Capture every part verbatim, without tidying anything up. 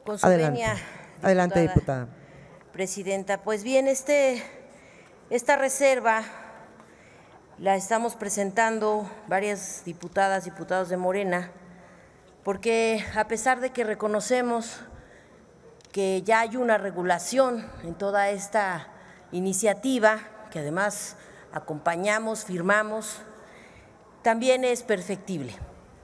Con su venia, Adelante, adelante, diputada. Presidenta, pues bien, este, esta reserva la estamos presentando varias diputadas, diputados de Morena, porque a pesar de que reconocemos que ya hay una regulación en toda esta iniciativa, que además acompañamos, firmamos, también es perfectible.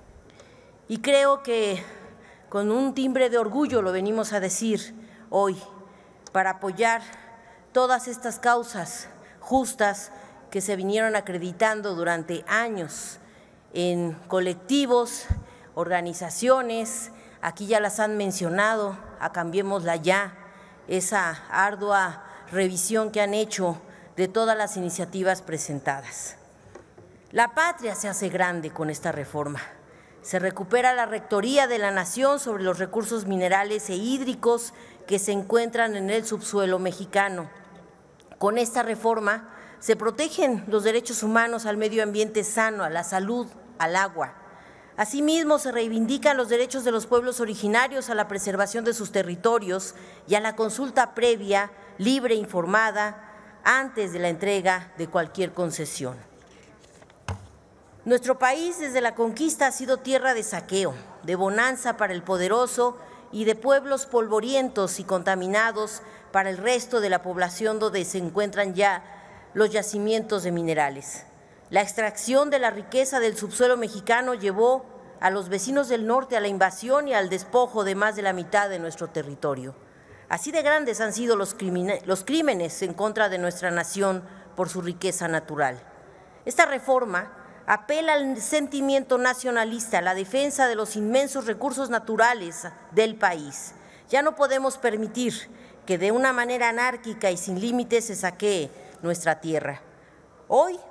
Y creo que con un timbre de orgullo lo venimos a decir hoy, para apoyar todas estas causas justas que se vinieron acreditando durante años en colectivos, organizaciones, aquí ya las han mencionado, a Cambiémosla Ya, esa ardua revisión que han hecho de todas las iniciativas presentadas. La patria se hace grande con esta reforma. Se recupera la rectoría de la nación sobre los recursos minerales e hídricos que se encuentran en el subsuelo mexicano. Con esta reforma se protegen los derechos humanos al medio ambiente sano, a la salud, al agua. Asimismo, se reivindican los derechos de los pueblos originarios a la preservación de sus territorios y a la consulta previa, libre e informada, antes de la entrega de cualquier concesión. Nuestro país desde la conquista ha sido tierra de saqueo, de bonanza para el poderoso y de pueblos polvorientos y contaminados para el resto de la población donde se encuentran ya los yacimientos de minerales. La extracción de la riqueza del subsuelo mexicano llevó a los vecinos del norte a la invasión y al despojo de más de la mitad de nuestro territorio. Así de grandes han sido los crímenes, los crímenes en contra de nuestra nación por su riqueza natural. Esta reforma apela al sentimiento nacionalista, a la defensa de los inmensos recursos naturales del país. Ya no podemos permitir que de una manera anárquica y sin límites se saquee nuestra tierra. Hoy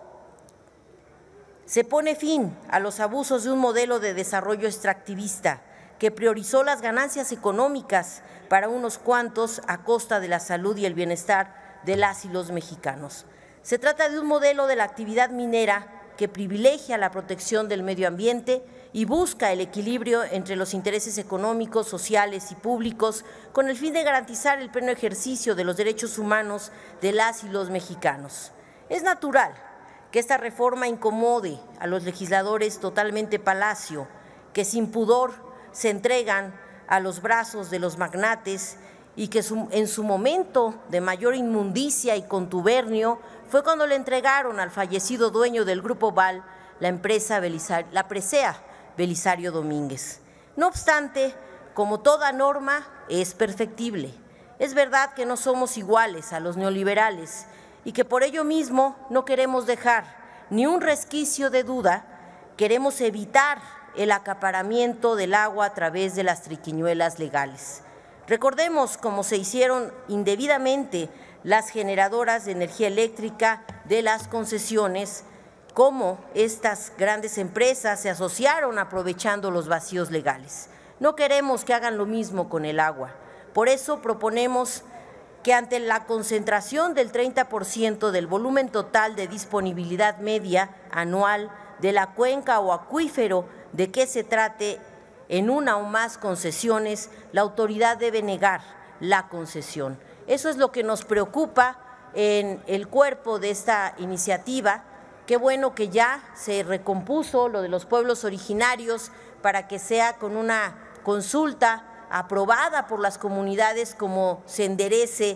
se pone fin a los abusos de un modelo de desarrollo extractivista que priorizó las ganancias económicas para unos cuantos a costa de la salud y el bienestar de las y los mexicanos. Se trata de un modelo de la actividad minera que privilegia la protección del medio ambiente y busca el equilibrio entre los intereses económicos, sociales y públicos con el fin de garantizar el pleno ejercicio de los derechos humanos de las y los mexicanos. Es natural que esta reforma incomode a los legisladores totalmente palacio, que sin pudor se entregan a los brazos de los magnates y que en su momento de mayor inmundicia y contubernio fue cuando le entregaron al fallecido dueño del Grupo Val la empresa Belisario, la presea Belisario Domínguez. No obstante, como toda norma, es perfectible. Es verdad que no somos iguales a los neoliberales y que por ello mismo no queremos dejar ni un resquicio de duda, queremos evitar el acaparamiento del agua a través de las triquiñuelas legales. Recordemos cómo se hicieron indebidamente las generadoras de energía eléctrica de las concesiones, cómo estas grandes empresas se asociaron aprovechando los vacíos legales. No queremos que hagan lo mismo con el agua. Por eso proponemos que ante la concentración del treinta por ciento del volumen total de disponibilidad media anual de la cuenca o acuífero de que se trate en una o más concesiones, la autoridad debe negar la concesión. Eso es lo que nos preocupa en el cuerpo de esta iniciativa. Qué bueno que ya se recompuso lo de los pueblos originarios para que sea con una consulta aprobada por las comunidades como se enderece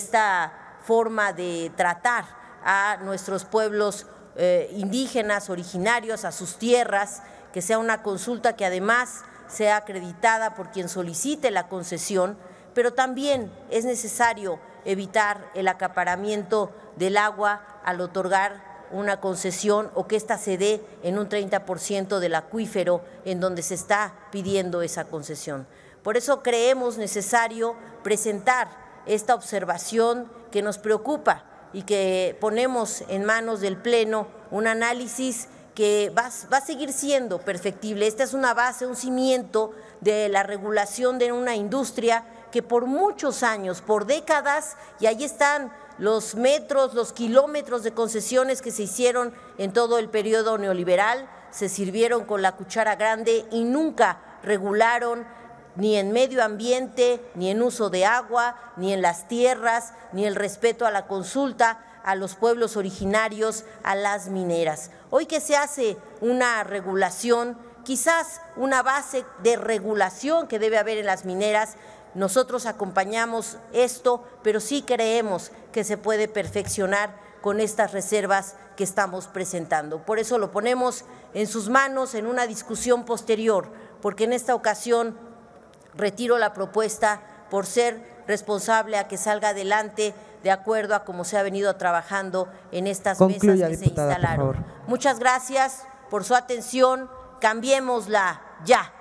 esta forma de tratar a nuestros pueblos eh, indígenas, originarios, a sus tierras, que sea una consulta que además sea acreditada por quien solicite la concesión, pero también es necesario evitar el acaparamiento del agua al otorgar una concesión o que ésta se dé en un treinta por ciento del acuífero en donde se está pidiendo esa concesión. Por eso creemos necesario presentar esta observación que nos preocupa y que ponemos en manos del Pleno un análisis que va, va a seguir siendo perfectible. Esta es una base, un cimiento de la regulación de una industria que por muchos años, por décadas, y ahí están los metros, los kilómetros de concesiones que se hicieron en todo el periodo neoliberal, se sirvieron con la cuchara grande y nunca regularon ni en medio ambiente, ni en uso de agua, ni en las tierras, ni el respeto a la consulta a los pueblos originarios, a las mineras. Hoy que se hace una regulación, quizás una base de regulación que debe haber en las mineras, nosotros acompañamos esto, pero sí creemos que se puede perfeccionar con estas reservas que estamos presentando. Por eso lo ponemos en sus manos en una discusión posterior, porque en esta ocasión retiro la propuesta por ser responsable a que salga adelante de acuerdo a cómo se ha venido trabajando en estas Concluya, mesas que diputada, se instalaron. por favor. Muchas gracias por su atención. Cambiémosla ya.